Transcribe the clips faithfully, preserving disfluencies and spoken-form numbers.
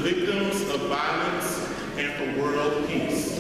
victims of violence and for world peace.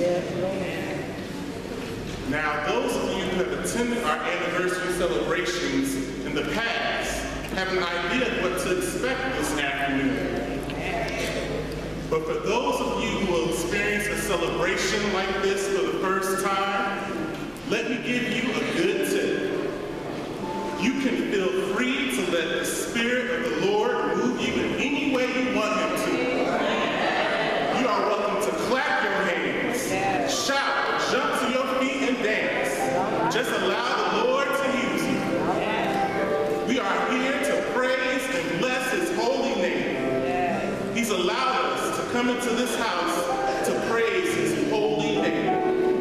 Now, those of you who have attended our anniversary celebrations in the past have an idea of what to expect this afternoon. But for those of you who will experience a celebration like this for the first time, let me give you a good tip. You can feel free to let the Spirit of the Lord move you in any way you want Him to. You are welcome to clap your hands, shout, jump to your feet, and dance. Just allow the Lord to use you. We are here to praise and bless His holy name. He's allowed us to come into this house to praise His holy name.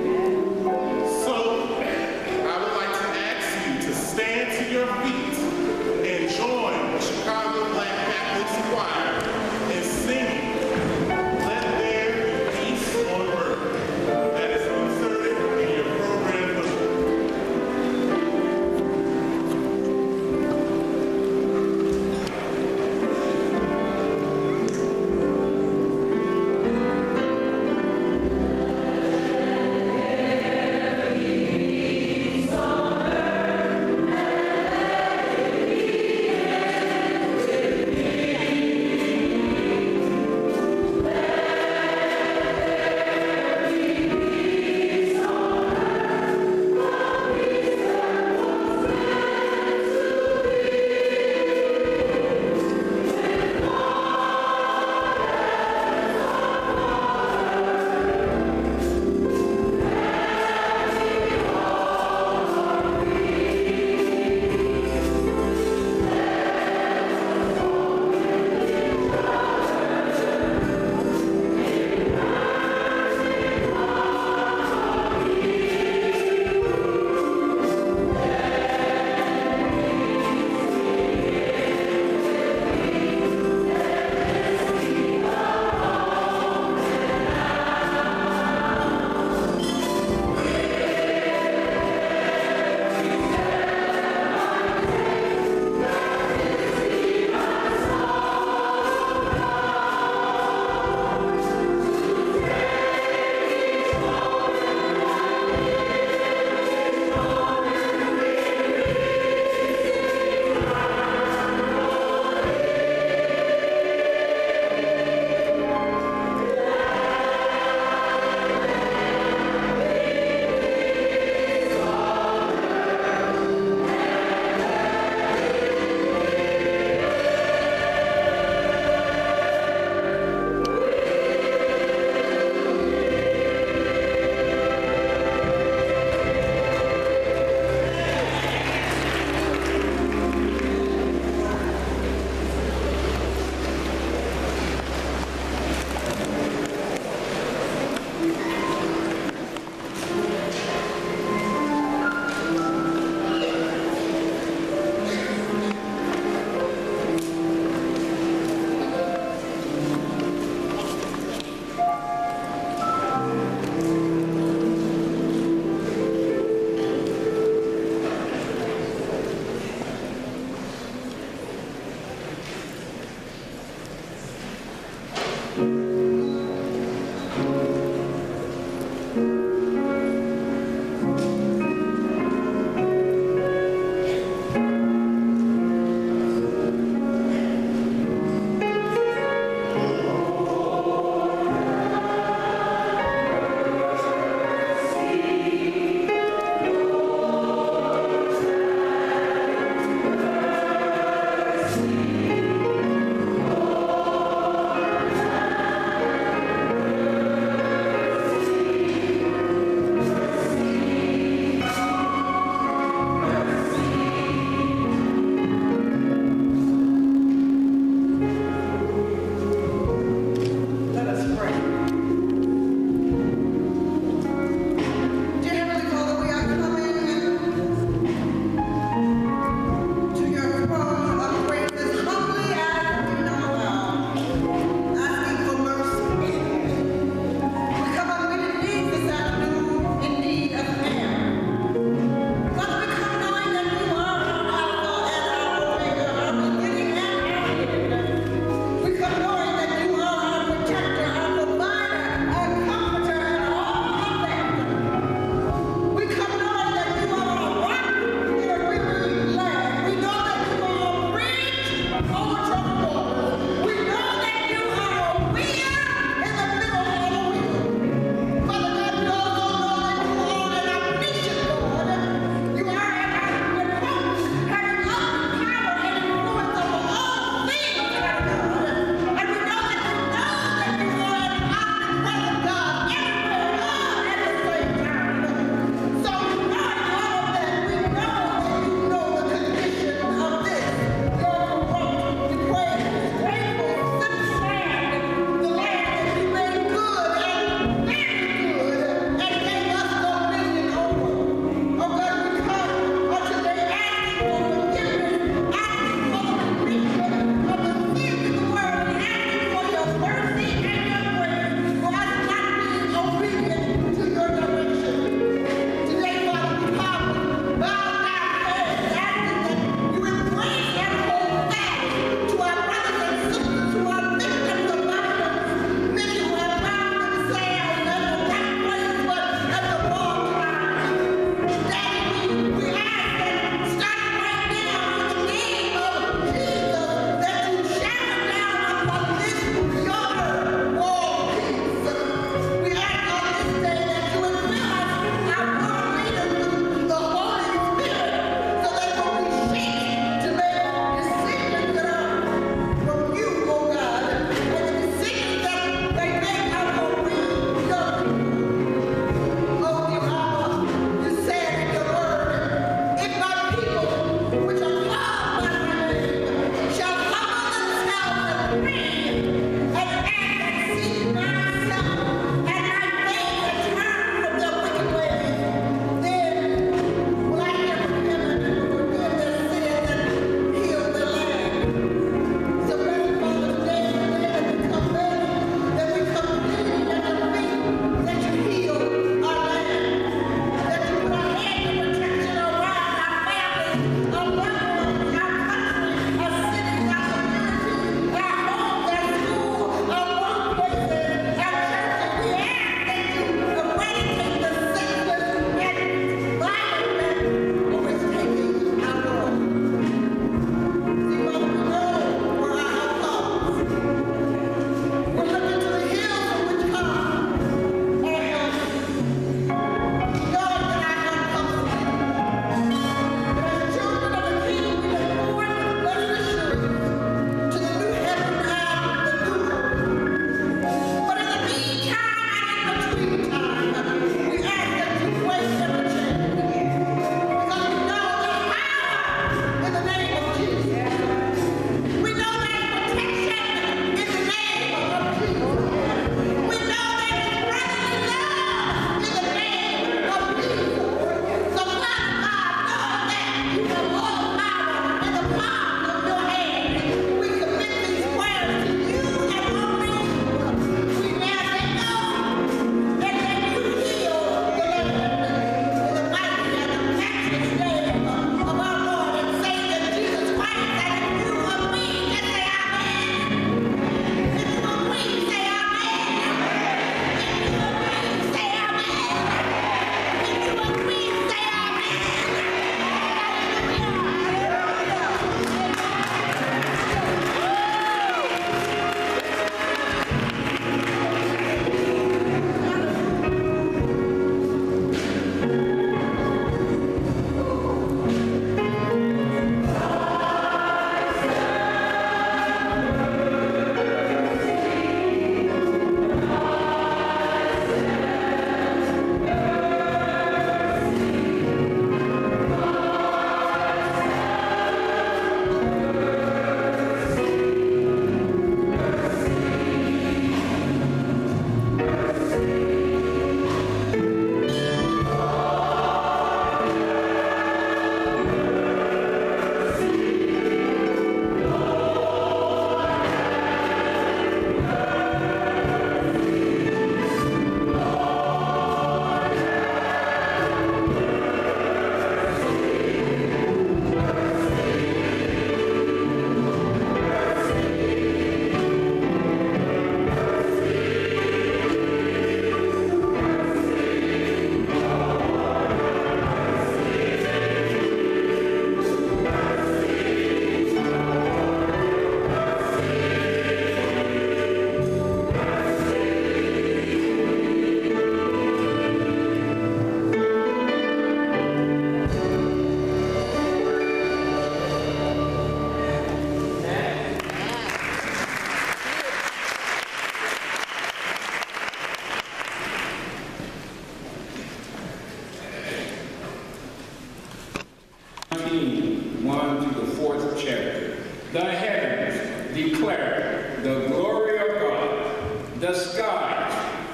So, I would like to ask you to stand to your feet and join the Chicago Black Catholic Choir in singing Let There Be Peace on Earth. That is inserted in your program book.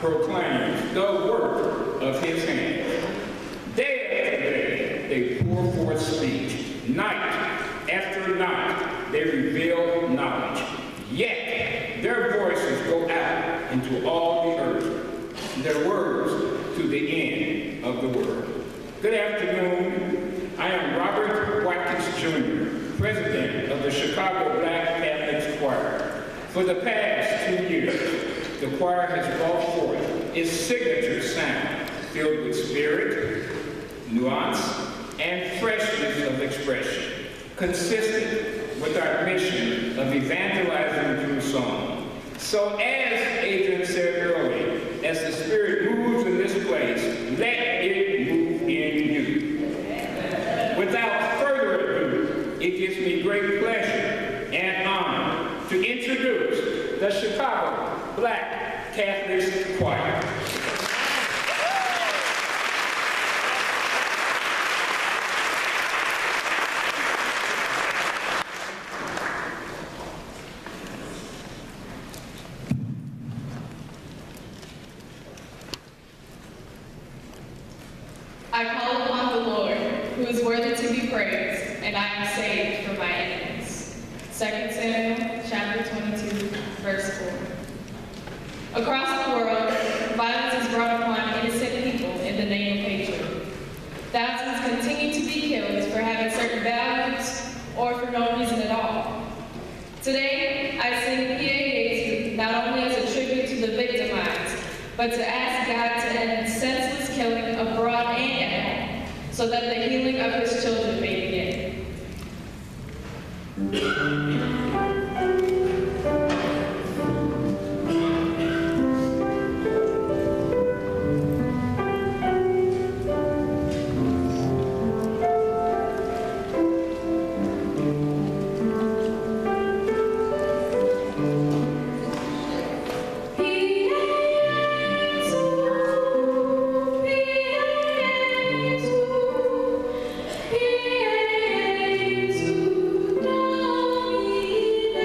proclaims the work of his hands. Day after day, they pour forth speech. Night after night, they reveal knowledge. Yet, their voices go out into all the earth, their words to the end of the world. Good afternoon. I am Robert Watkins, Junior, president of the Chicago Black Catholic Choir. For the past two years, the choir has brought forth its signature sound, filled with spirit, nuance, and freshness of expression, consistent with our mission of evangelizing through song. So as Adrian said earlier, as the Spirit moves in this place, let it move in you. Without further ado, it gives me great pleasure and honor to introduce the Chicago Black Catholic Choir. I call upon the Lord, who is worthy to be praised, and I am saved from my enemies. Second Samuel chapter twenty-two, verse four. Across the world, violence is brought upon innocent people in the name of hatred. Thousands continue to be killed for having certain values or for no reason at all. Today, I sing P A not only as a tribute to the victimized, but to ask God to end senseless killing abroad and at home, so that the healing of his children may begin. P A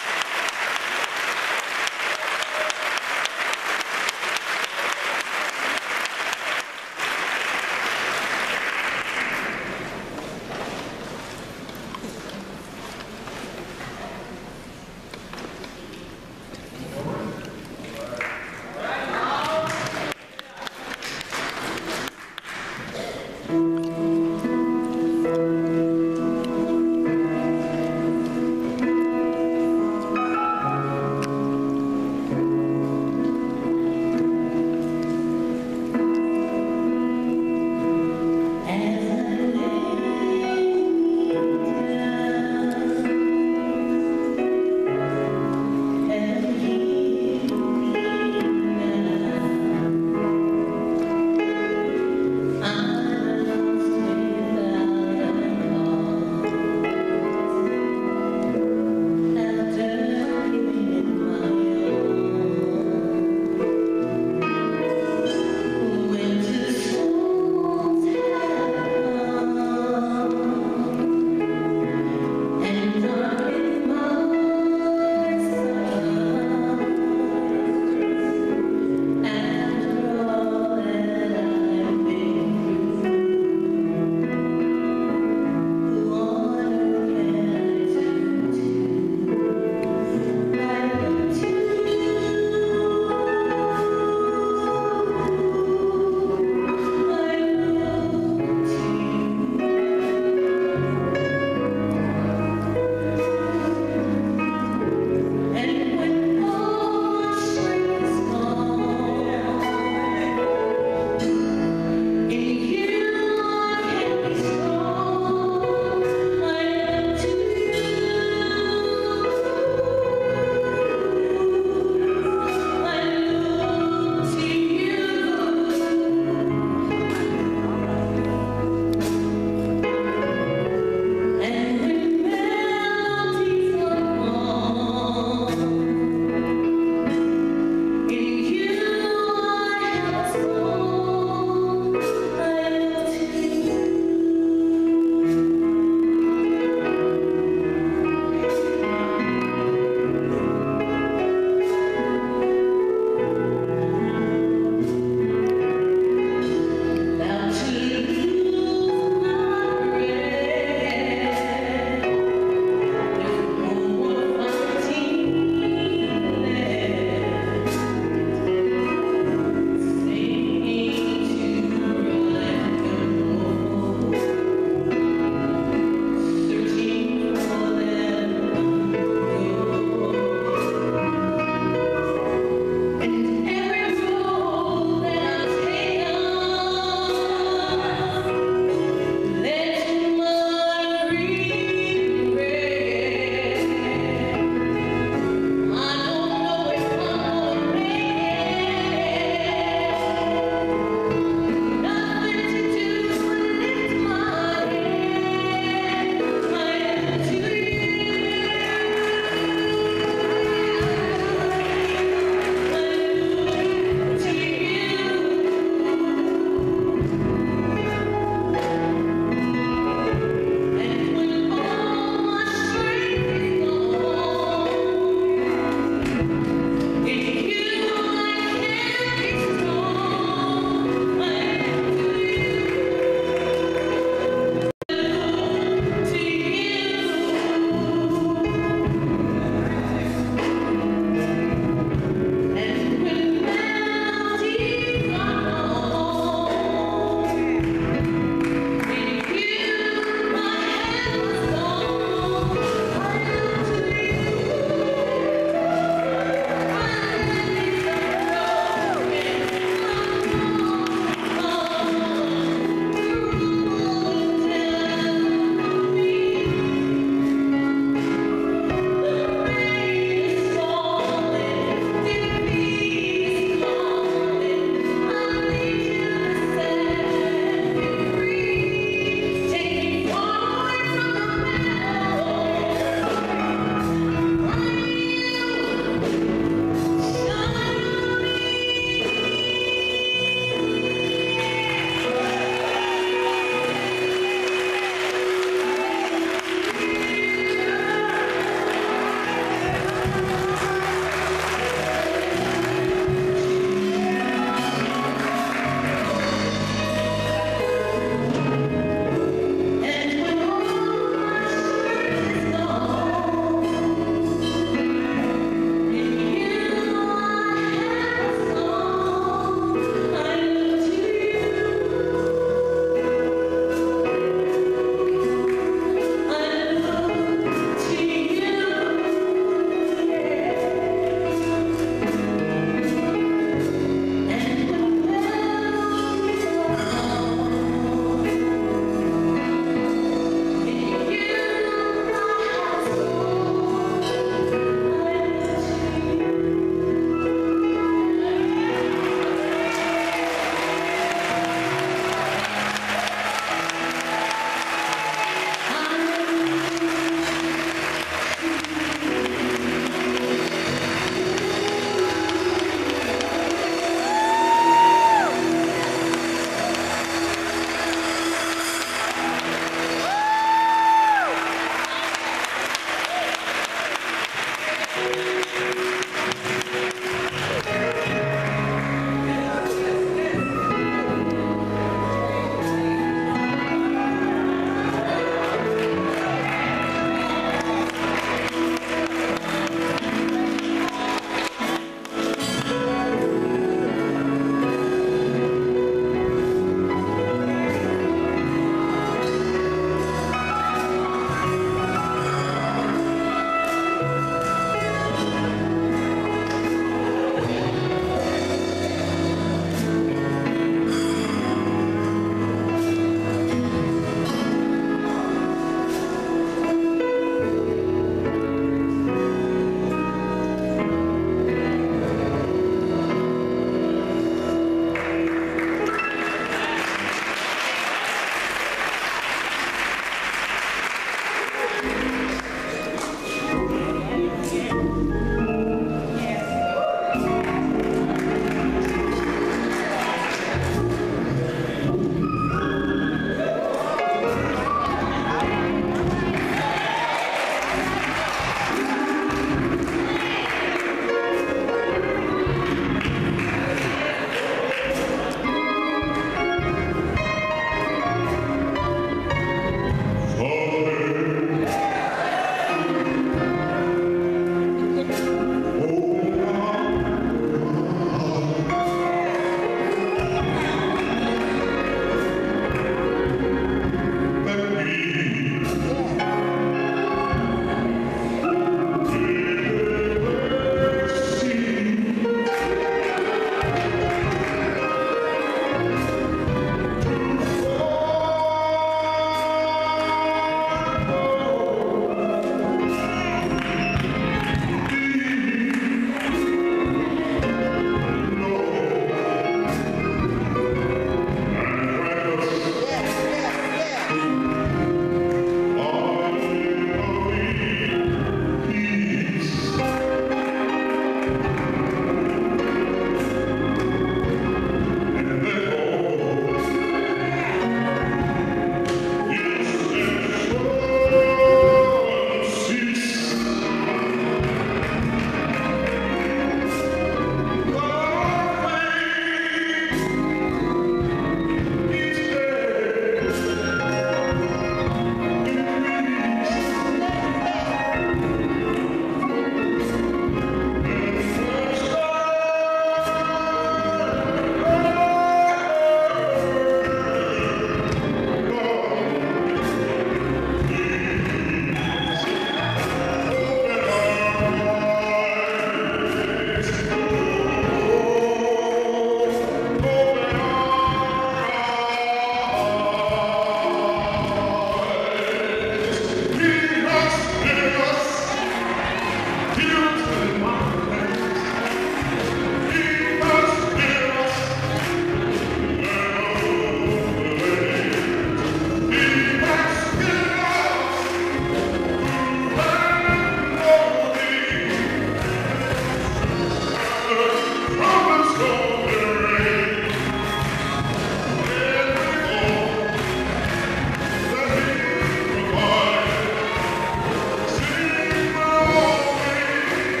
Sing for all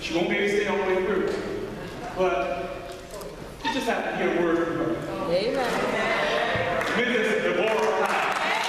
She won't be able to stay all the way through. But you just have to hear a word from her. Amen. Missus Deborah High.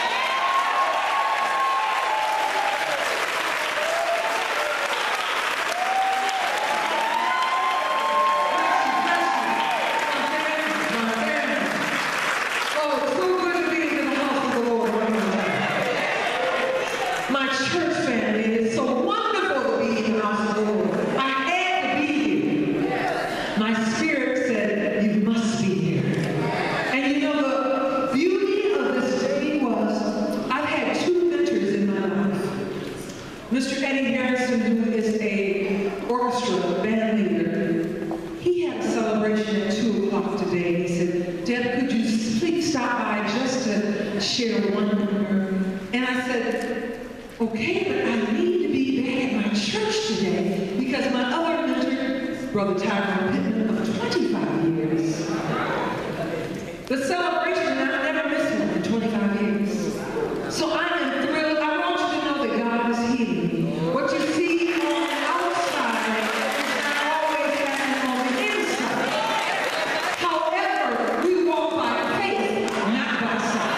Share one number. And I said, okay, but I need to be back at my church today because my other mentor, Brother Tyrone Pittman, of twenty-five years. The celebration, I never missed one in twenty-five years. So I am thrilled. I want you to know that God is healing me. What you see on the outside is not always happening on the inside. However, we walk by faith, not by sight.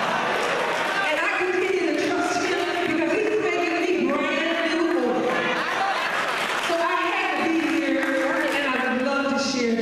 Share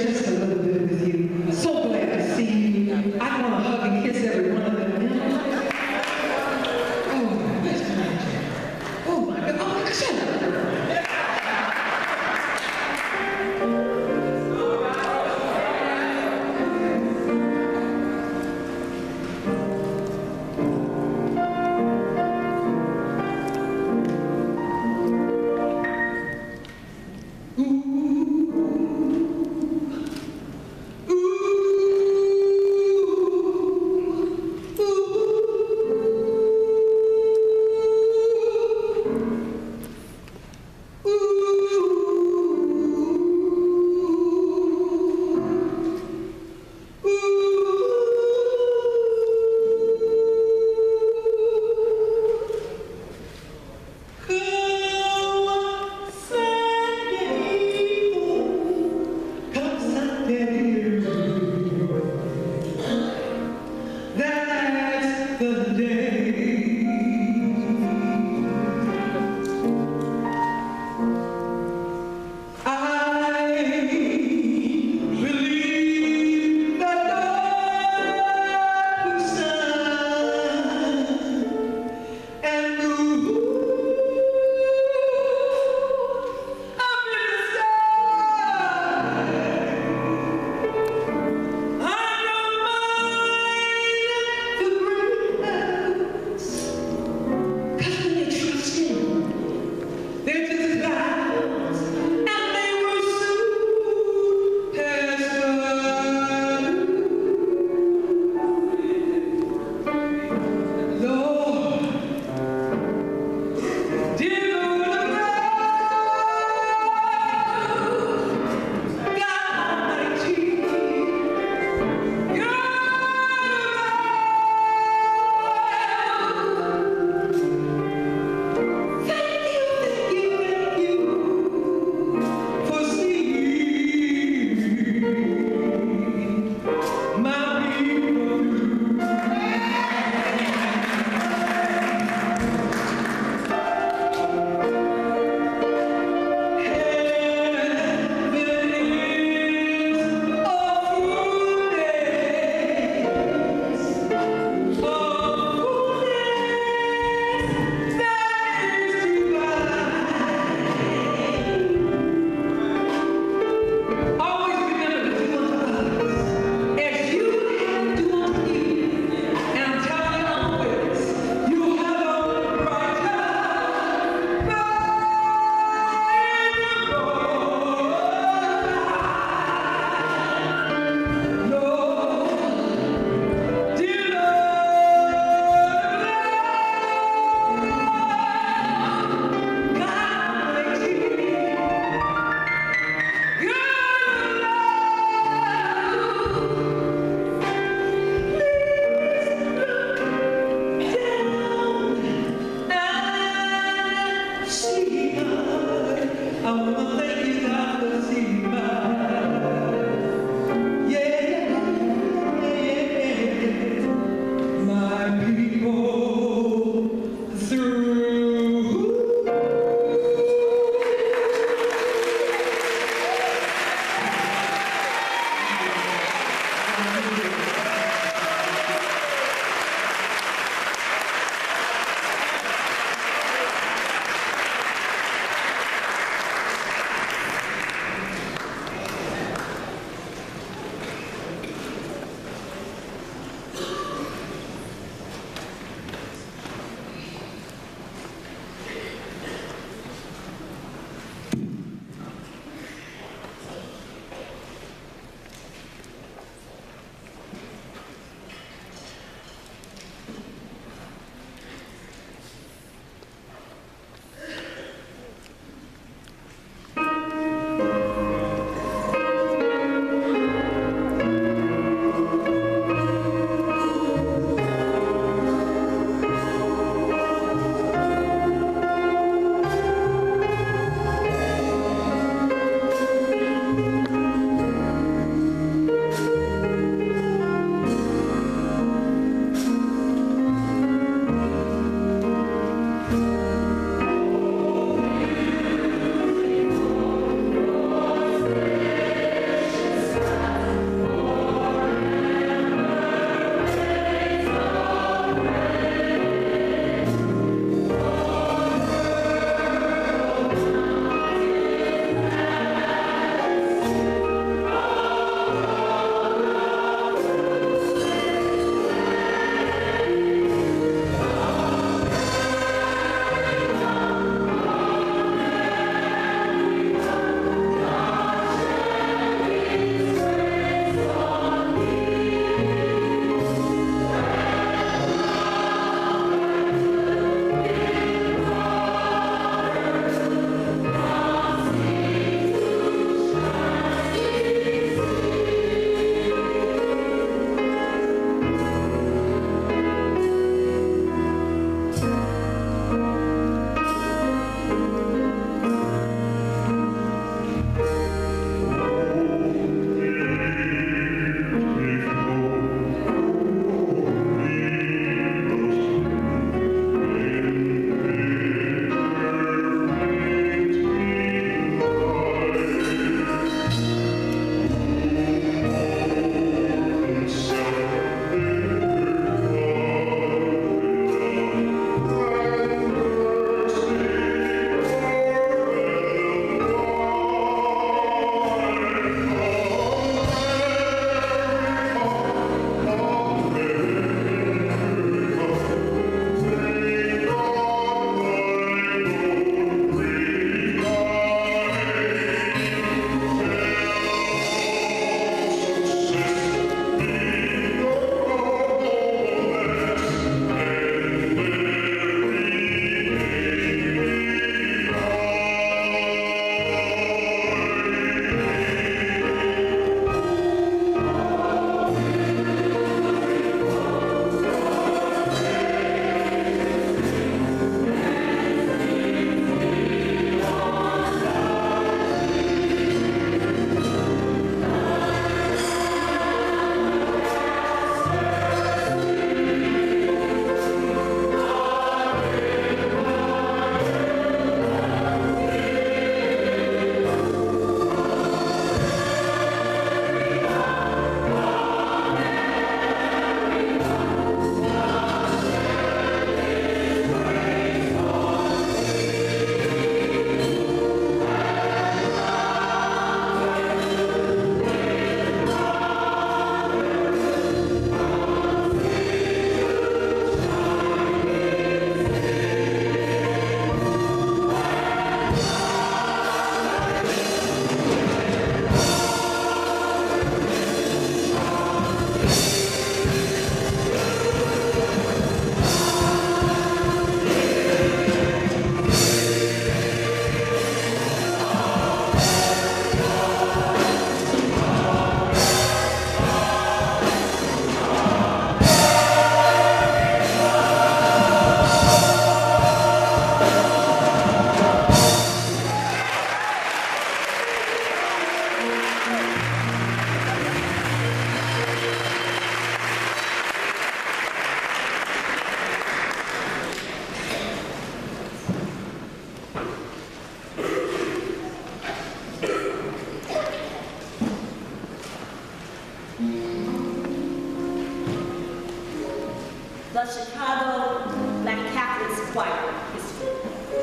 Chicago Black Catholics Choir history.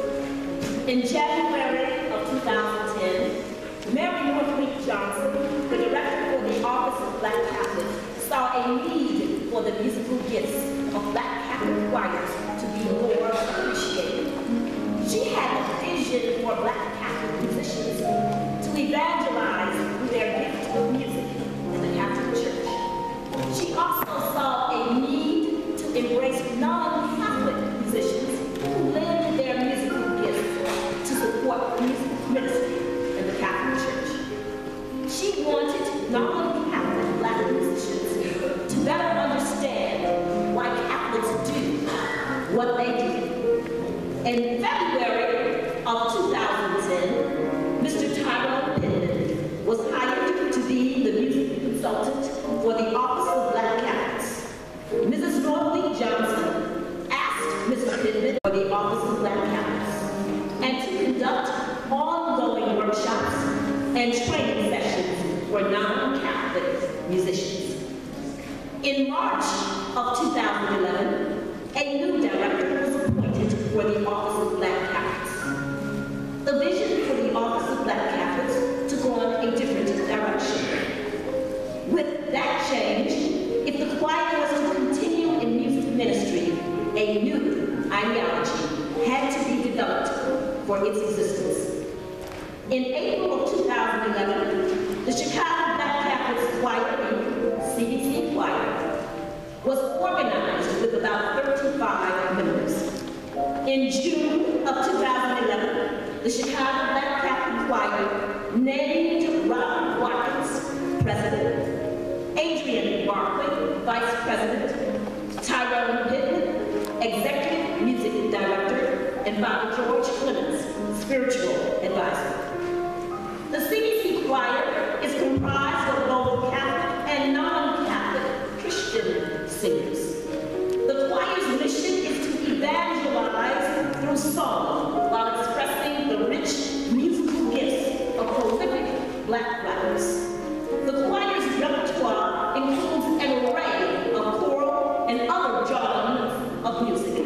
In January of two thousand ten, Mary Northleaf Johnson, the director for the Office of Black Catholics, saw a need for the musical gifts of Black Catholic choirs to be more appreciated. She had a vision for Black Catholic musicians to evangelize through their gift of music in the Catholic Church. She also saw a need to embrace non-Catholic musicians who lend their musical gifts to support music ministry in the Catholic Church. She wanted non-Catholic Black musicians to better understand why Catholics do what they do. In February of two thousand ten, Mister Tyrone Pittman was hired to be the music consultant for the Office of Black Catholics. Missus Northleaf Johnson asked Mister Pittman for the Office of Black Catholics and to conduct ongoing workshops and training sessions for non-Catholic musicians. In March of two thousand eleven, a new director was appointed for the Office of Black Catholics. The vision for the Office of Black Catholics took on a different direction. With that change, if the choir was to continue in music ministry, a new ideology had to be developed for its existence. In April of two thousand eleven, the Chicago Black Catholics Choir, C B C Choir, was organized with about thirty-five members. In June of two thousand eleven, the Chicago Black Catholic Choir named Robert Watkins president, Adrian Barkley vice president, Tyrone Pittman executive music director, and Father George Clemens spiritual advisor. The C B C Choir is comprised of both Catholic and non-Catholic Christian singers. The choir's mission is to evangelize through song while expressing the rich musical gifts of prolific Black writers. The choir's repertoire includes an array of choral and other genres of music.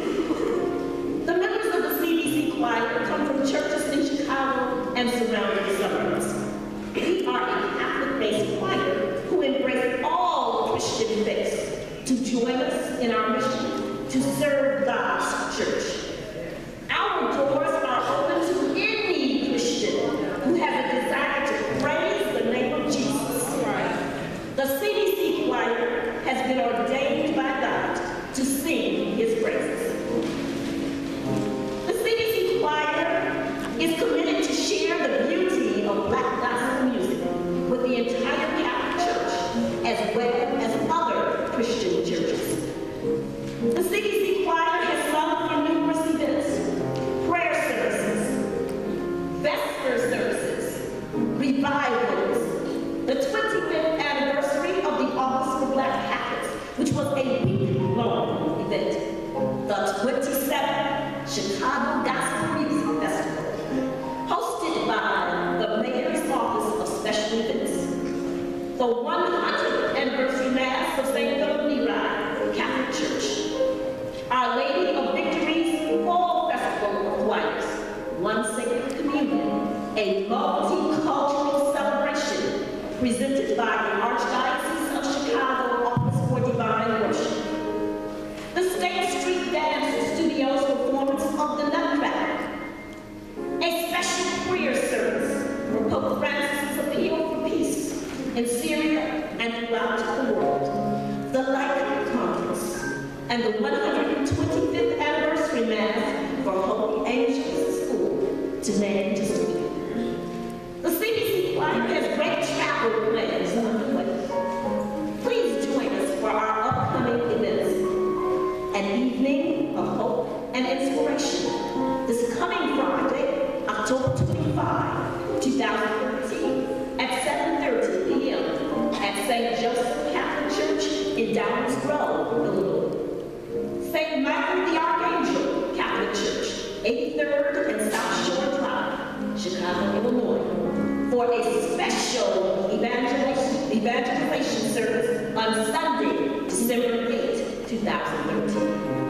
The members of the C B C Choir come from churches in Chicago and surrounding suburbs. We are a Catholic-based choir who embrace all Christian faiths to join us in our mission to serve God's church. Our doors are open to any Christian who has a desire to praise the name of Jesus. The C B C Choir has been ordained by God to sing His praises. The C B C Choir is committed to share the beauty of Black gospel music with the entire Catholic Church as well as other Christian churches. The C B C Choir has sung for numerous events, prayer services, vesper services, revivals, the twenty-fifth anniversary of the Office for Black Catholics, which was a week-long event, the twenty-seventh Chicago Gospel Music Festival, hosted by the Mayor's Office of Special Events, the one hundredth anniversary Mass of Saint Philip Neri Catholic Church, Our Lady of Victory's Fall Festival of Choirs, One Sacred Communion, a multicultural celebration presented by the Archdiocese of Chicago Office for Divine Worship, the State Street Dance Studio's performance of the Nutcracker, a special prayer service for Pope Francis' appeal for peace in Syria and throughout the world, the Litecoin Conference, and the one hundred twenty-fifth anniversary Mass for Holy Angels School, to name just a few. The C B C Choir has great travel plans underway. Please join us for our upcoming events, an evening of hope and inspiration, this coming Friday, October twenty-fifth, two thousand thirteen, at seven thirty p m at Saint Joseph Catholic Church in Downers Grove, Illinois. Saint Michael the Archangel Catholic Church, eighty-third and South Shore Drive, Chicago, Illinois, for a special evangelization, evangelization service on Sunday, December eighth, two thousand thirteen.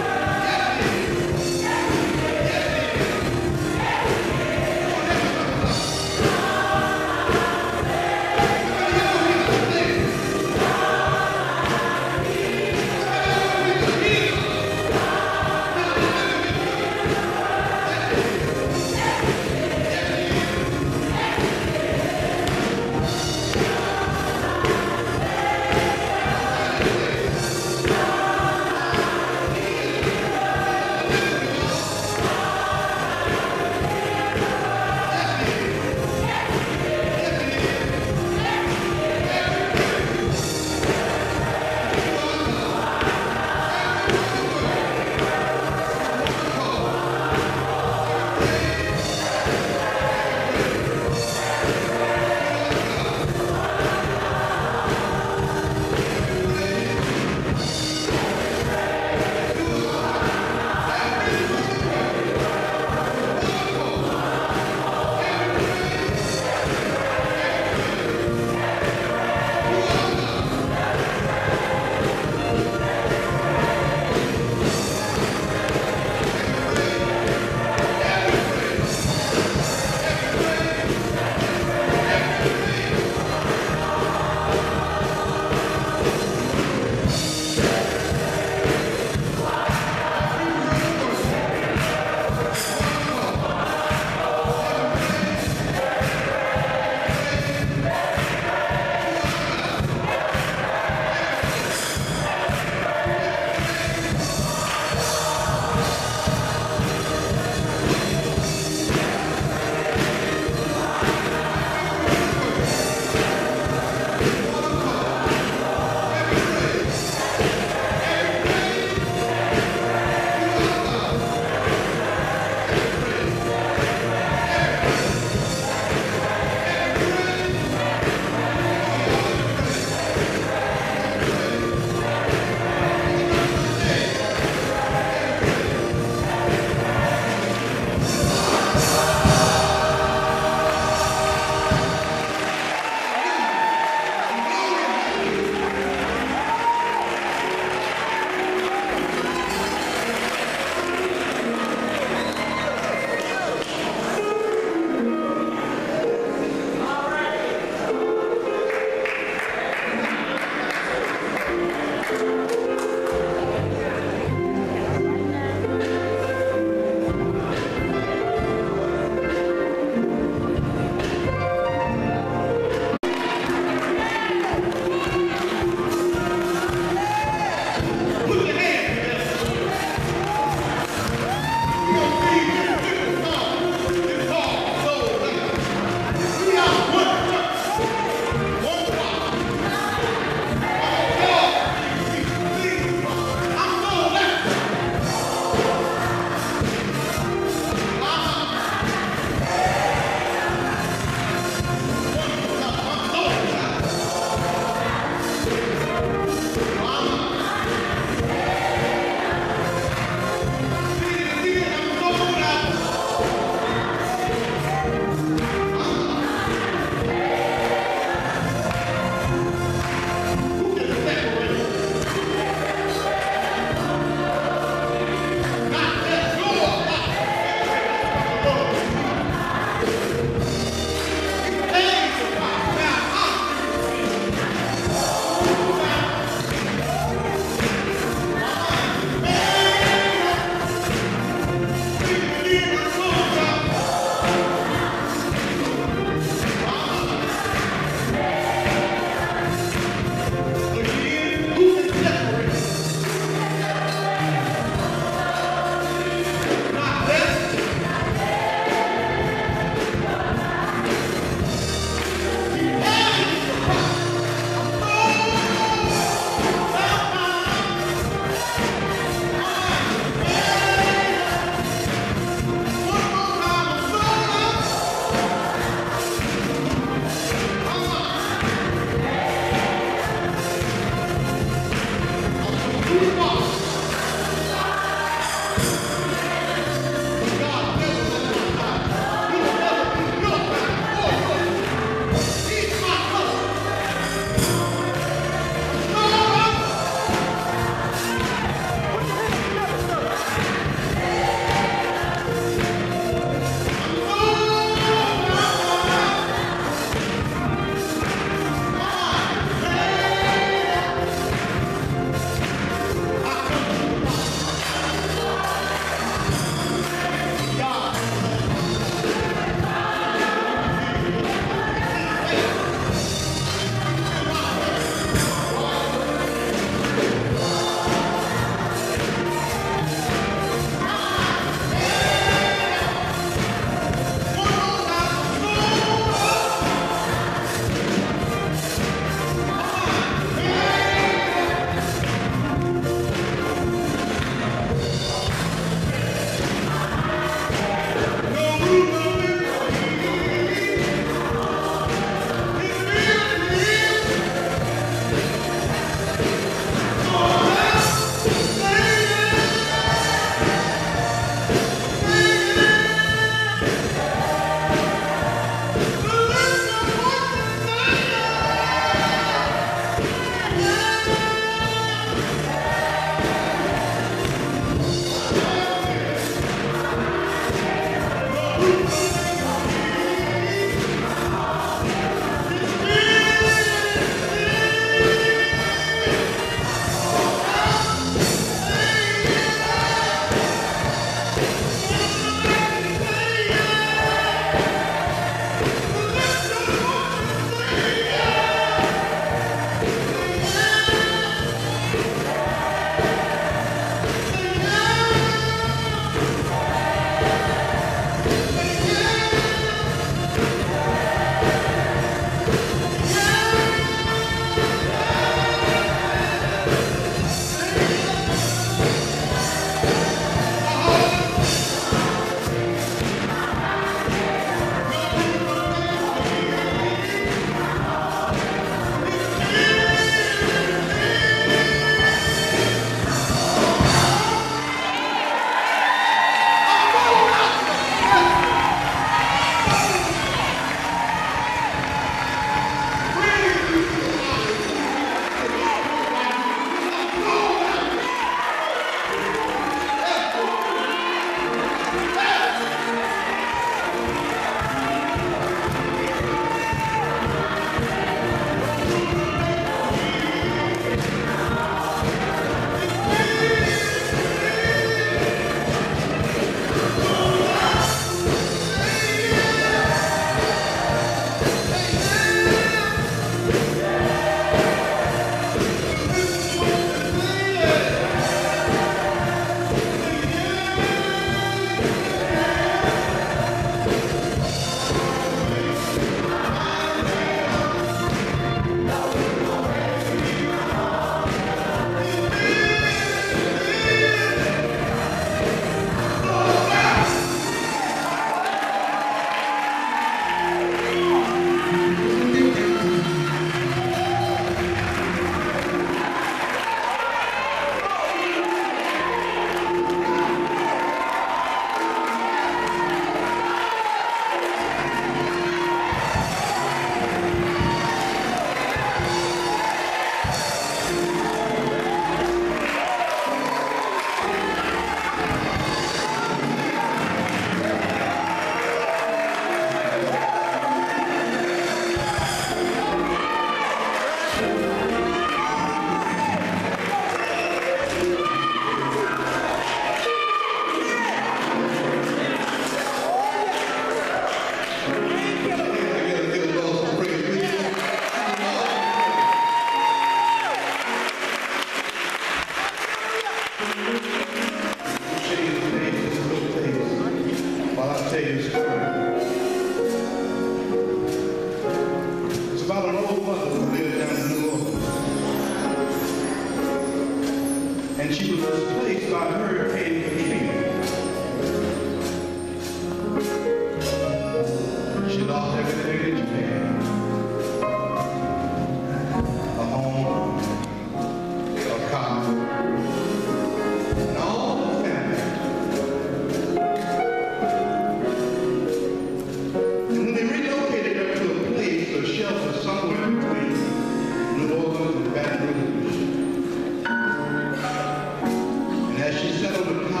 She settled with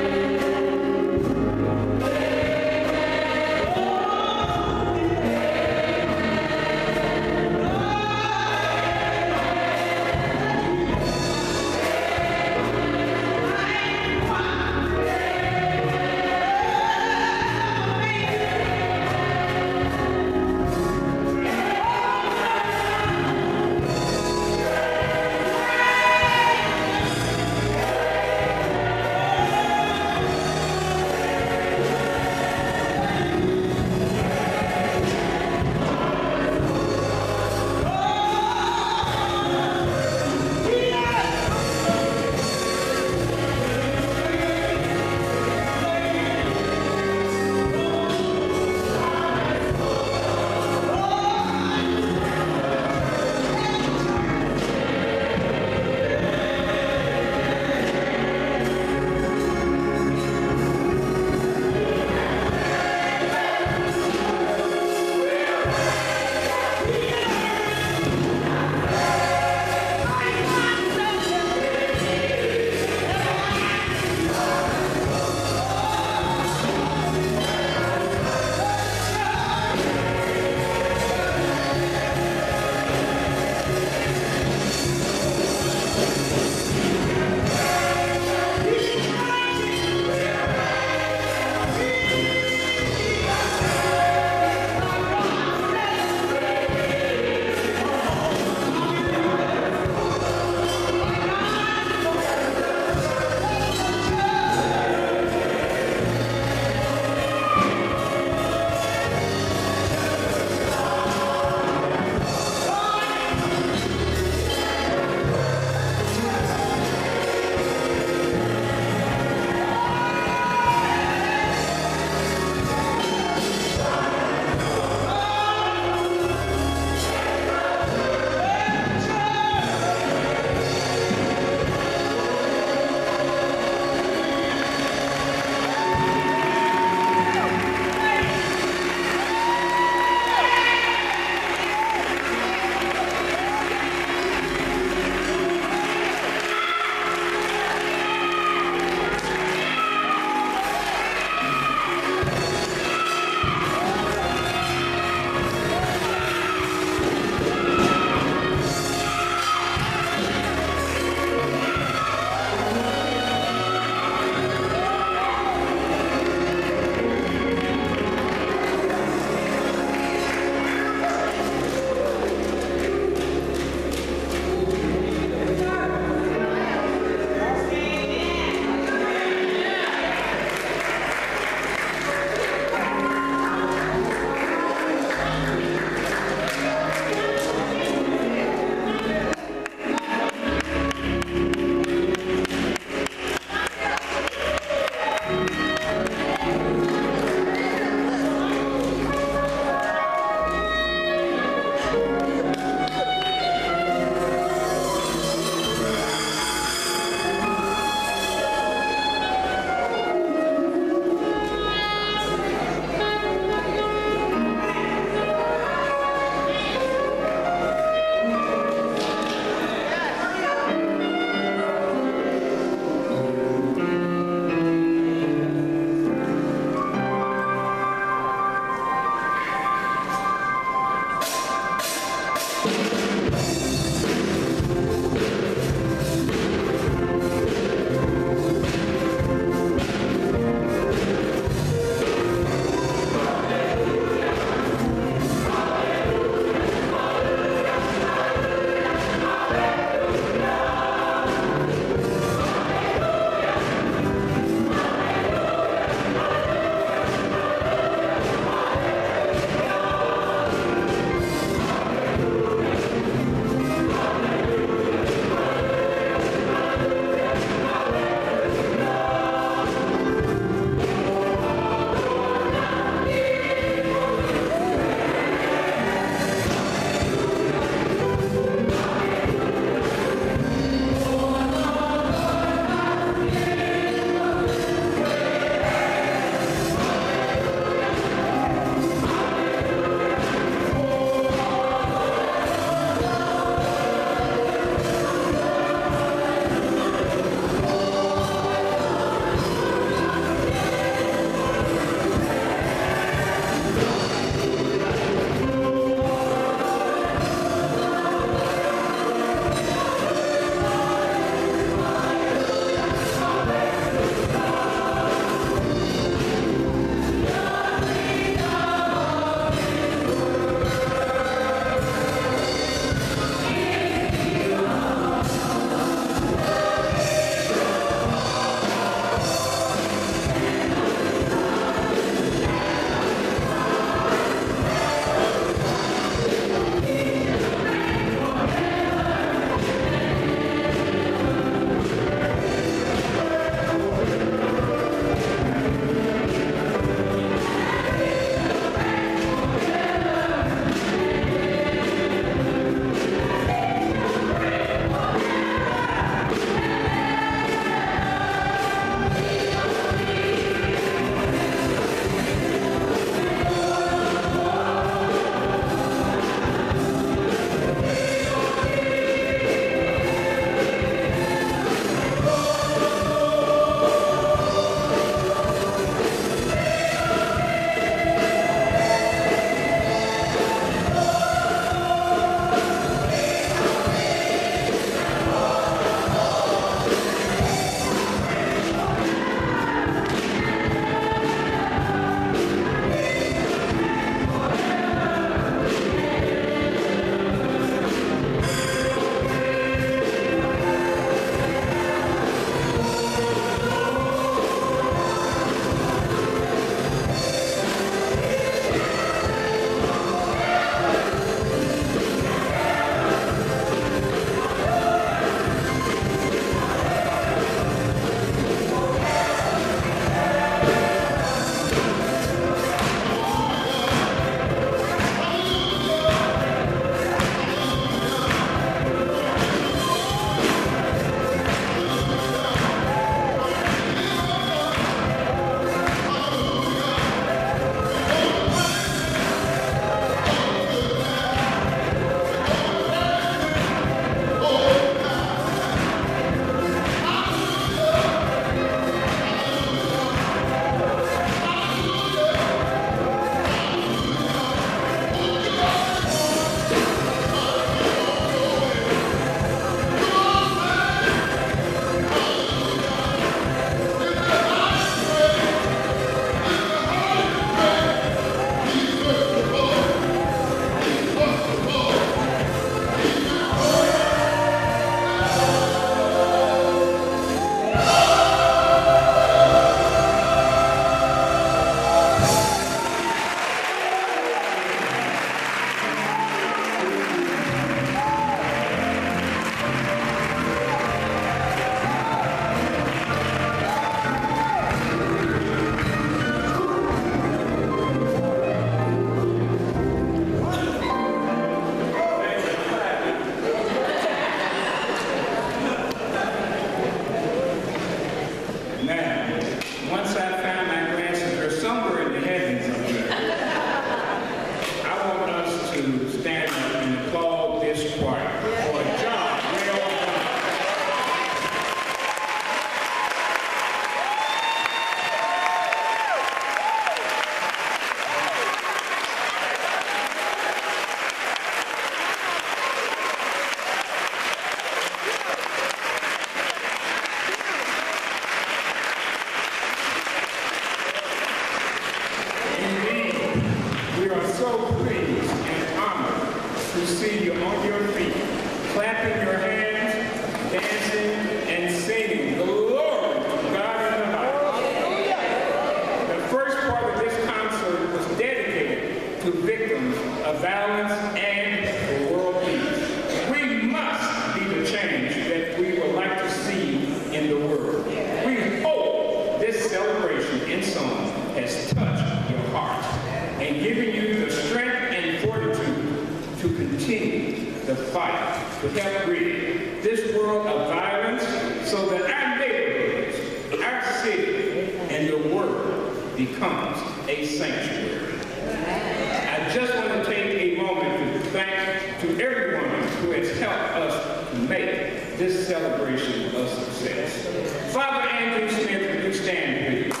see you on your feet, clapping your hands, dancing, and singing glory to God in the highest. The first part of this concert was dedicated to victims of violence and for world peace. We must be the change that we would like to see in the world. We hope this celebration in song has touched your heart and given you the strength and fortitude to continue the fight to help rid this world of violence so that our neighborhoods, our city, and the world becomes a sanctuary. I just want to take a moment to thank to everyone who has helped us to make this celebration a success. Father Andrew Smith, would you stand please?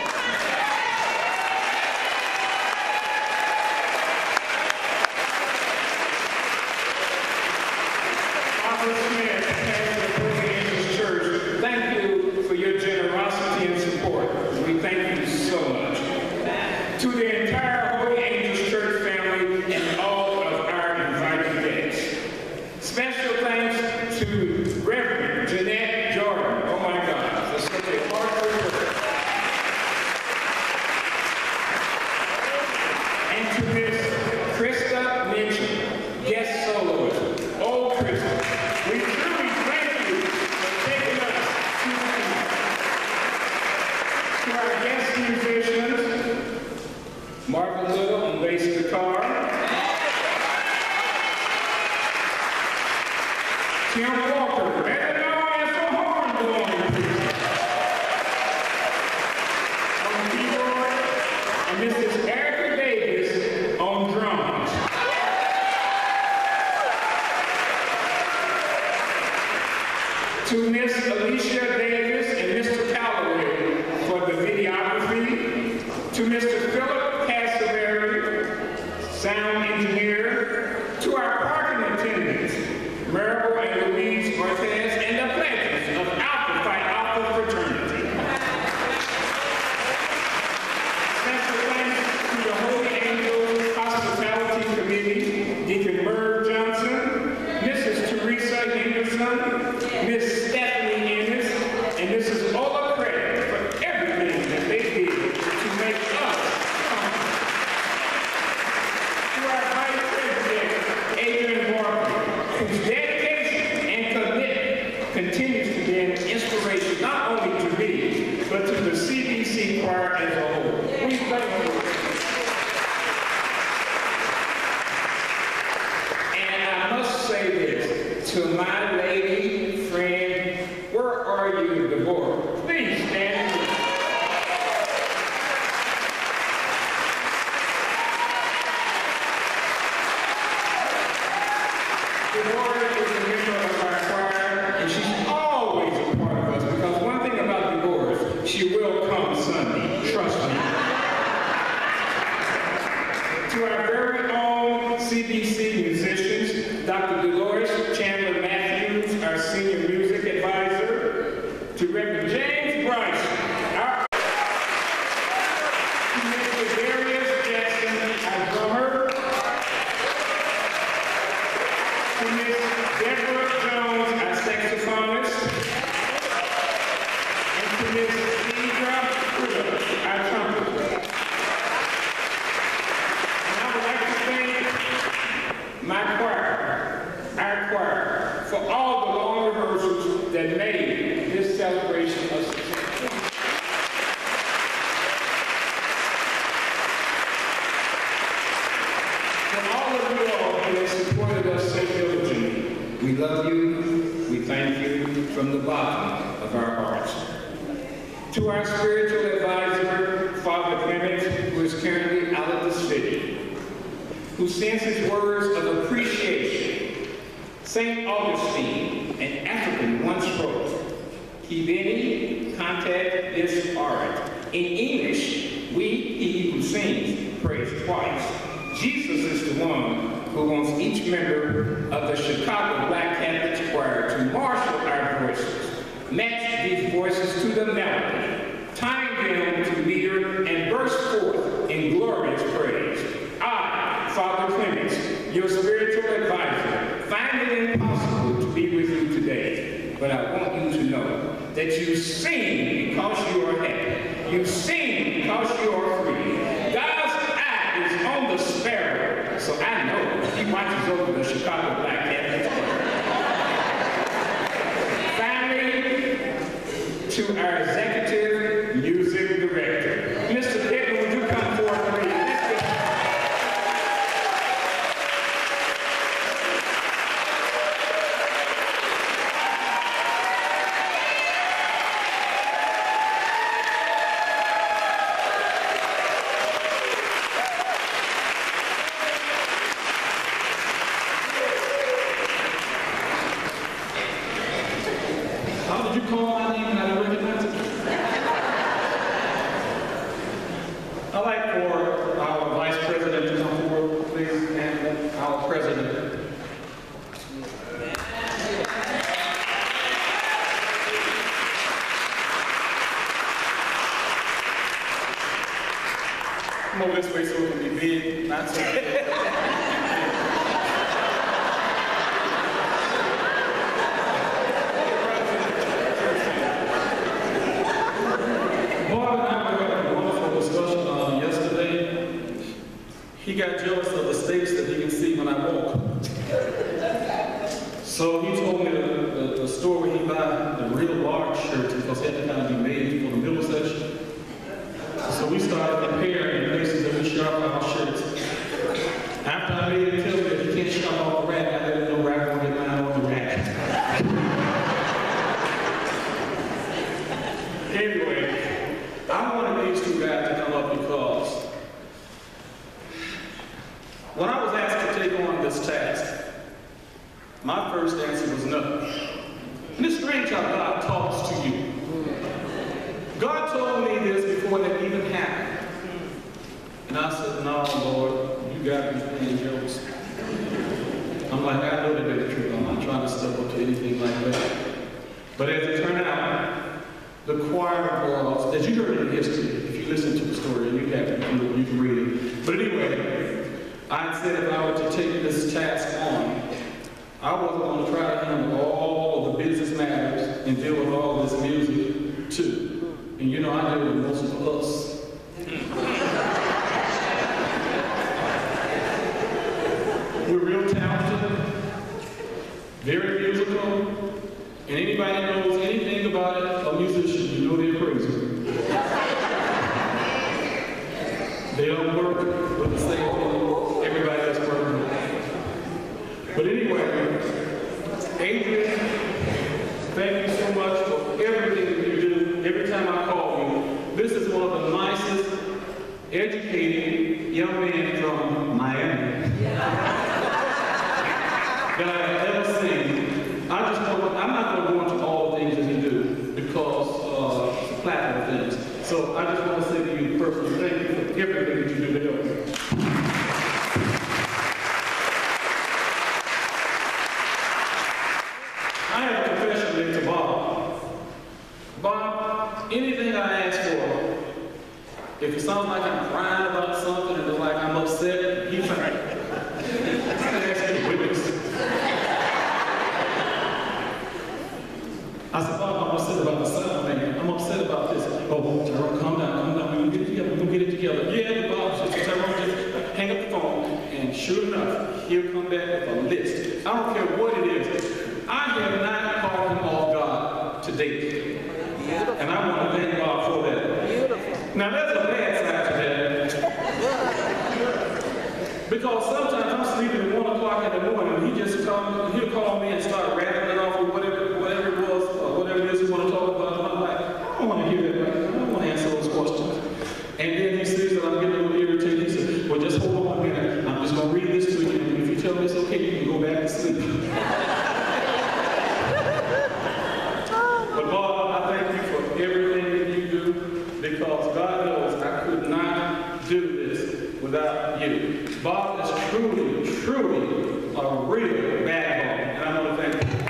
Father Smith, pastor of Holy Angels Church, thank you for your generosity and support. We thank you so much. To the entire Holy Angels Church family and all of our invited guests. Special thanks to Reverend Jeanette Jordan, oh my God, for such a heartfelt work. And to Miss Krista Mitchell, guest soloist. Oh, Krista, we truly thank you for taking us to the To our guest musicians, Marvin Little on bass guitar, Tim Walker, better known as the horn blowing preacher, on keyboard, and Missus Erica Davis on drums. To Miss Alicia Davis and Mister Calloway for the videography, to Mister Philip Cassavary, sound engineer, to our parking attendants, Maribel and Louise Ortez, and the pledges of Alpha Phi Alpha fraternity. Special thanks to the Holy Angels Hospitality Committee, Deacon Merv Johnson, Missus Teresa Henderson, Miss Stephanie Ennis, and Missus Ola Craig for everything that they did to make us comfortable. To our Vice President, Adrian Barker, whose dedication and commitment continues to be an inspiration not only to me, but to the C B C choir as a whole. We thank you. And I must say this to my lady friend, where are you, Deborah? Please stand with me. Deborah is a member of our choir, and she's always a part of us, because one thing about Deborah is she will come Sunday, trust me. To our very own C B C musicians, Doctor Dolores Chandler Matthews, our senior music advisor, to Reverend James Bryce, our to Mister Darius Jackson, our drummer, to Miss Deborah Jones, our saxophonist, and to Miss Deidre Pruitt, our trumpet. And I would like to thank my choir, our choir, for all the long rehearsals that made this celebration a success. For all of you all who have supported us so diligently, we love you, we thank you from the bottom of our hearts. To our spiritual advisor, Father Clement, who is currently out of the city, who sends his words of appreciation, Saint Augustine, an African once wrote, "Keep any contact this art. In English, we, he who sings, prays twice. Jesus is the one who wants each member of the Chicago Black Catholic Choir to marshal our voices, match these voices to the melody, time them to meter, and burst forth in glorious praise. I, Father Clements, your spiritual advisor, you sing because you are happy. You sing because you are free. God's eye is on the sparrow, so I know he watches over the Chicago Black Panthers. Finally, to our executive music director, Mister Pittman, would you come forward, please? Come over this way so it can be big, not so big. Bob and I had a wonderful discussion uh, yesterday. He got jealous of the steaks that he can see when I walk. So he told me the, the, the store where he buy the real large shirts because they had to kind of be made for the middle section. So we started comparing the places that we shop our shirts. After I made him tell me that he can't shop off the rack, I let him know where I'm going to get mine off the rack. Anyway, I wanted these two guys to come up because when I was asked to take on this task, my first answer was no. And it's strange how God talks to you. God told me this before that even happened. And I said, no, Lord, you got me playing jokes. I'm like, I know that that's true. I'm not trying to step up to anything like that. But as it turned out, the choir was, as you heard in history, if you listen to the story, and you, have to, you can read it. But anyway, I said if I were to take this task on, I wasn't going to try to handle all of the business matters and deal with all this music too. And you know, I deal with most of us. We're real talented, very musical, and anybody that knows anything about it, a musician, you know they're crazy. They don't work with the same thing everybody else working with. But anyway, Adrian, thank you so much for everything that you do. Every time I call you, this is one of the nicest, educated young men from Miami that I've ever seen. I just want, I'm not going to go into all the things that you do because uh, it's a platform of things. So I just want to say to you personally, thank you for everything that you do to help me. I have a confession to make to Bob. Bob, anything I ask for, if it sounds like I'm crying about something and it's like I'm upset, he's right. I ask you to witness. I said, Bob, I'm upset about the sound, man. I'm upset about this. Oh, Tyrone, calm down, calm down. We're going to get it together. We're going to get it together. Yeah, but Bob, just Tyrone, just hang up the phone. And sure enough, he'll come back with a list. I don't care what it is. I have not called him off God to date. Beautiful. And I want to thank God for that. Beautiful. Now, there's a bad side to that. Because sometimes I'm sleeping at one o'clock in the morning and he just come, he'll call me and start rattling off with whatever, whatever it was, or whatever it is he want to talk about. And I'm like, I don't want to hear that right now. I don't want to answer those questions. And then he sees that I'm getting a little irritated. He says, well, just hold on a minute. I'm just going to read this to you. And if you tell me it's okay, you can go back to sleep. But Bob, I thank you for everything that you do, because God knows I could not do this without you. Bob is truly, truly a real backbone, and I want to thank you.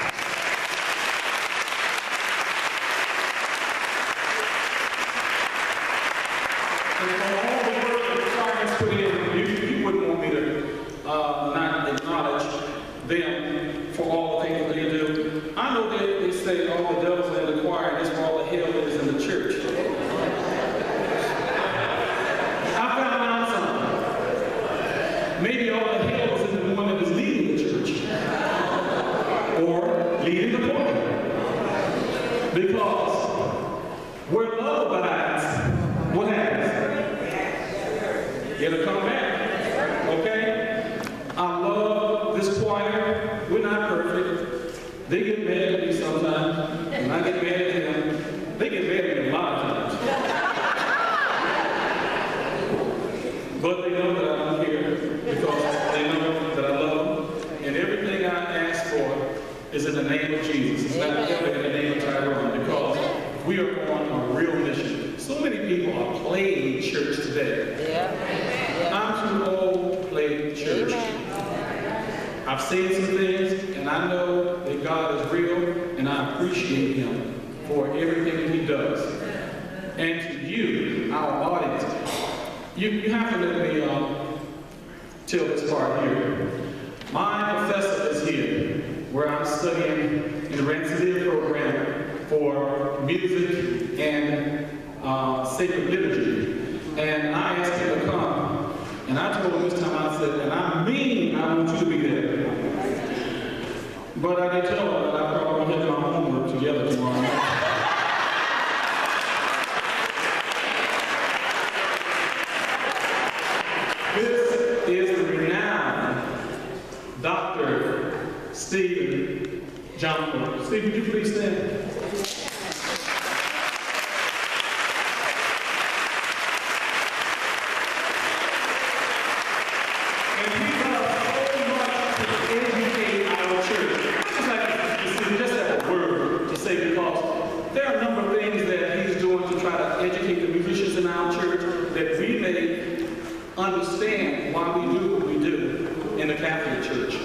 And for all the work that Charles put in, you, you wouldn't want me to uh, not acknowledge them for all the things that they do. I know that they say, oh, the devil's in the choir, and this what happens? It'll come back. Okay? I love this choir. We're not perfect. They get mad at me sometimes, and I get mad at them. They get mad at me a lot of times. But they know that I'm here because they know that I love them. And everything I ask for is in the name of Jesus. It's not ever in the name of Tyrone, because we are on a real mission. So many people are playing church today. I'm too old to play church. I've seen some things, and I know that God is real, and I appreciate Him for everything that He does. And to you, our audience, you, you have to let me um, tell this part here. My professor is here, where I'm studying in the Rensselaer program for music and uh, sacred liturgy. And I asked him to come, and I told him this time, I said, and I mean I want you to be there. But I did tell him that I probably won't have my homework together tomorrow night. This is the renowned Doctor Stephen Johnson. Steve, would you please stand? And he does so much to educate our church. I just like to just have a word to say, because there are a number of things that he's doing to try to educate the musicians in our church, that we may understand why we do what we do in the Catholic Church.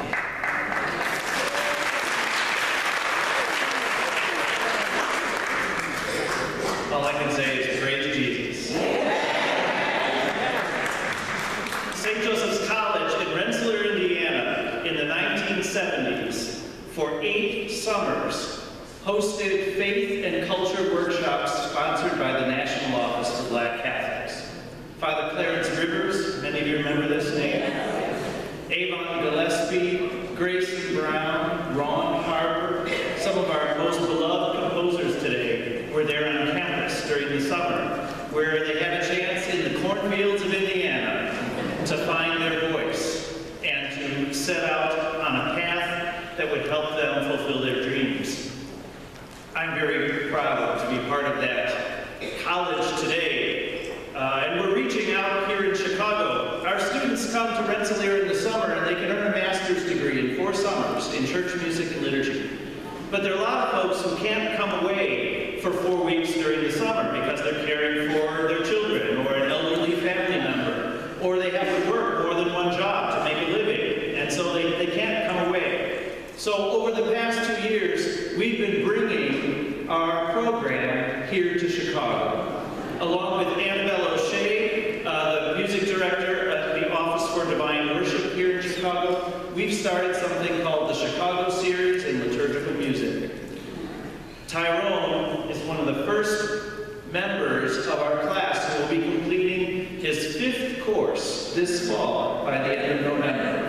All I can say is praise Jesus. Saint Joseph's College in Rensselaer, Indiana, in the nineteen seventies, for eight summers, hosted faith and culture workshops sponsored by the National Office for Black Catholics. Father Clarence Rivers, many of you remember this name, Avon Gillespie, Grayson Brown, Ron Harper, some of our most beloved composers today were there on campus during the summer, where they had a chance in the cornfields of Indiana to find their voice and to set out on a path that would help them fulfill their dreams. I'm very proud to be part of that college today. Uh, and we're reaching out here in Chicago. Our students come to Rensselaer in the summer, and they can earn a master's degree in four summers in church music and liturgy. But there are a lot of folks who can't come away for four weeks during the summer because they're caring for their children or an elderly family member, or they have to work more than one job to make a living, and so they, they can't come away. So over the past two years, we've been bringing our program here to Chicago. Along with Annabelle O'Shea, uh, the music director at the Office for Divine Worship here in Chicago, we've started something called the Chicago Series in Liturgical Music. Tyrone is one of the first members of our class who will be completing his fifth course this fall by the end of November.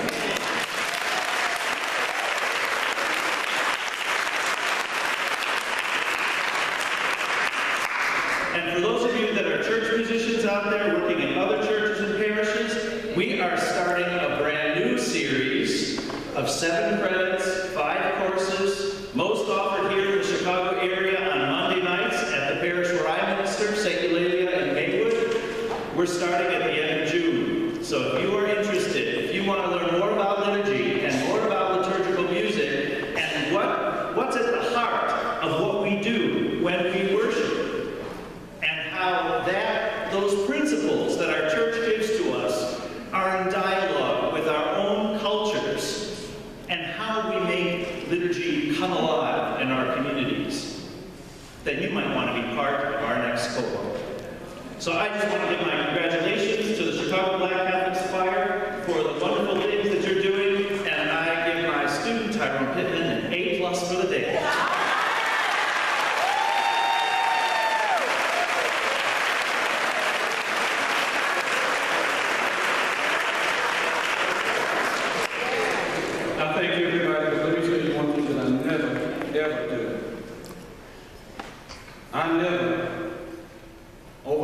And for those of you that are church musicians out there working in other churches and parishes, we are starting a brand new series of seven credits, five courses, most offered here in the Chicago area on Monday nights at the parish where I minister, Saint Eulalia in Maywood. We're starting at the end of June. So if you are interested, if you want to learn more about liturgy and more about liturgical music and what, what's at the heart of what we do when we worship, how that, those principles that our church gives to us are in dialogue with our own cultures, and how we make liturgy come alive in our communities, then you might want to be part of our next cohort. So I just want to give my congratulations to the Chicago Black Catholic Choir for the wonderful things that you're doing, and I give my student, Tyrone Pittman, an A plus for the day. Thank you, everybody, but let me tell you one thing that I never, ever do. I never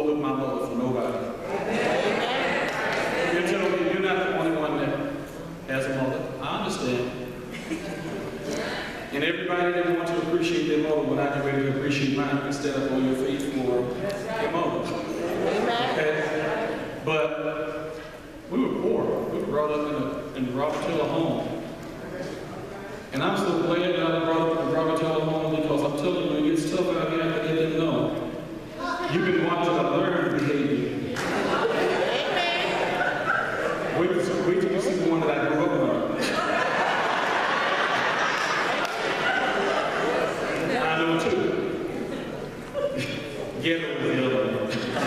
you can stand up on your feet for your mother. Okay? But we were poor. We were brought up in a, in a Robert Taylor home. And I'm so glad that I was brought up in a Robert Taylor home because I'm telling you, when it gets tough out here, I can let them know. You've been watching a learned behavior. Wait till, wait till you see the one that I grew up on. I know too. Get over the other one.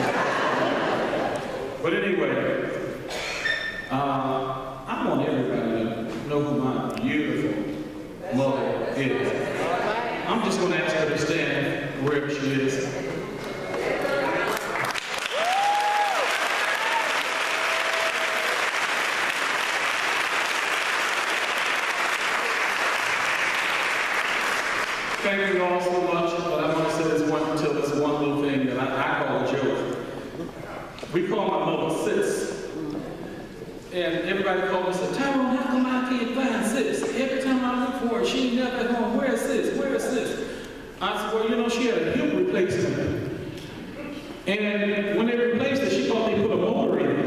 But anyway, uh, I want everybody to know who my beautiful mother is. I'm just going to ask her to stand wherever she is. Thank you all so much, but I want to say this one, tell this one little thing that I, I call a joke. We call my mother Sis. And everybody called me and said, Tyrone, how come I can't find Sis? Every time I look for her, she never at home. Where's Sis? Where's Sis? I said, well, you know, she had a hip replacement. And when they replaced her, she thought they put a motor in it.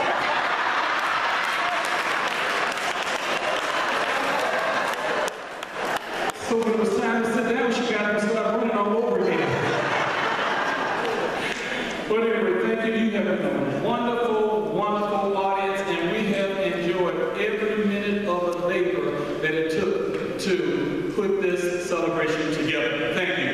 So when it was time to sit down, she got up and started running all over again. But anyway, thank you. You have been a wonderful, wonderful audience, and we have enjoyed every minute of the labor that it took to put this celebration together. Thank you.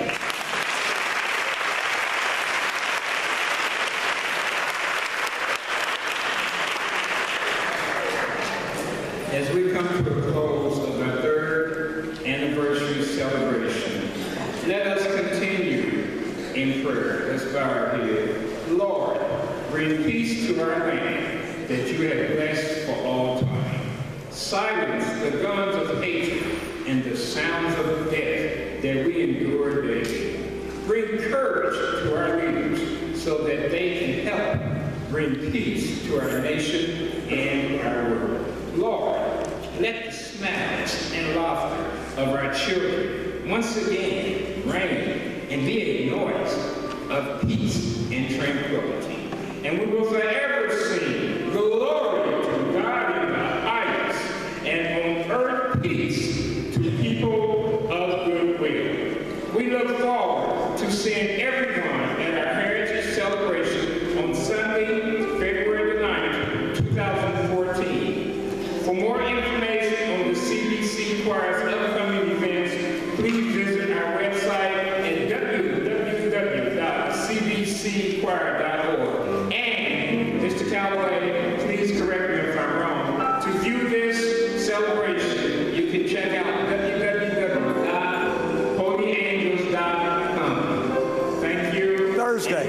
As we come to the close of our third anniversary celebration, let us continue in prayer. Let's bow our head. Lord, bring peace to our land that you have blessed for all time. Silence the guns of hatred and the sounds of death that we endure daily. Bring courage to our leaders so that they can help bring peace to our nation and our world. Lord, let the smiles and laughter of our children once again reign and be a noise of peace and tranquility. And we will forever sing glory to God in the highest, and on earth peace to people of goodwill. We look forward to seeing everyone at our Heritage Celebration on Sunday, February the ninth, two thousand fourteen. For more information on the C B C Choir's upcoming events, please visit our website at w w w dot c b c choir dot org. And, Mister Calloway, please correct me if I'm wrong, to view this celebration, you can check out w w w dot holy angels dot com. Thank you. Thursday.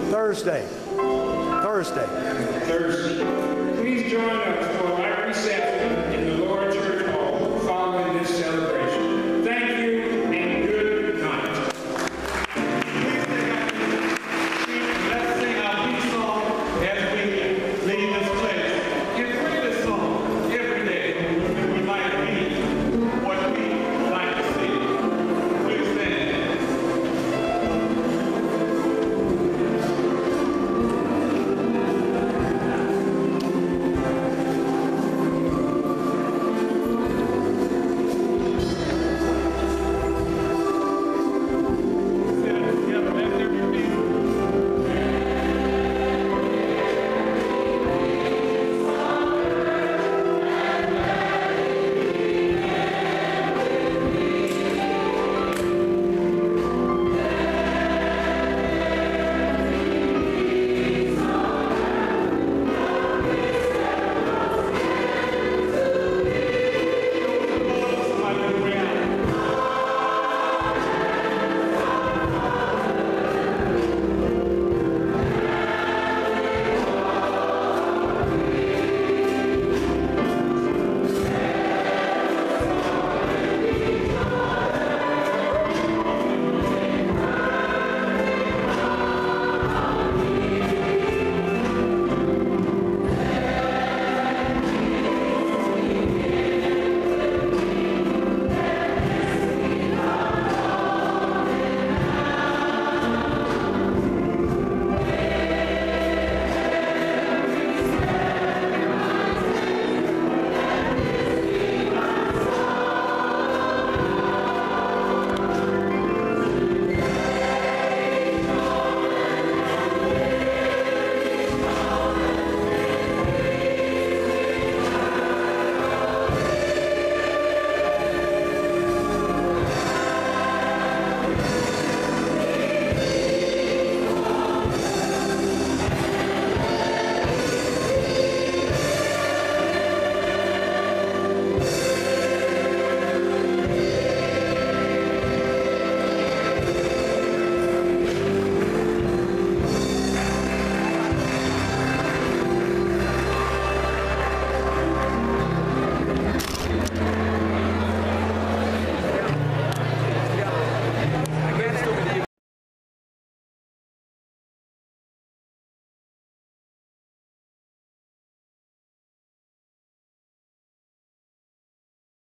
Thursday. Thursday. Thursday. Please join us for our reception.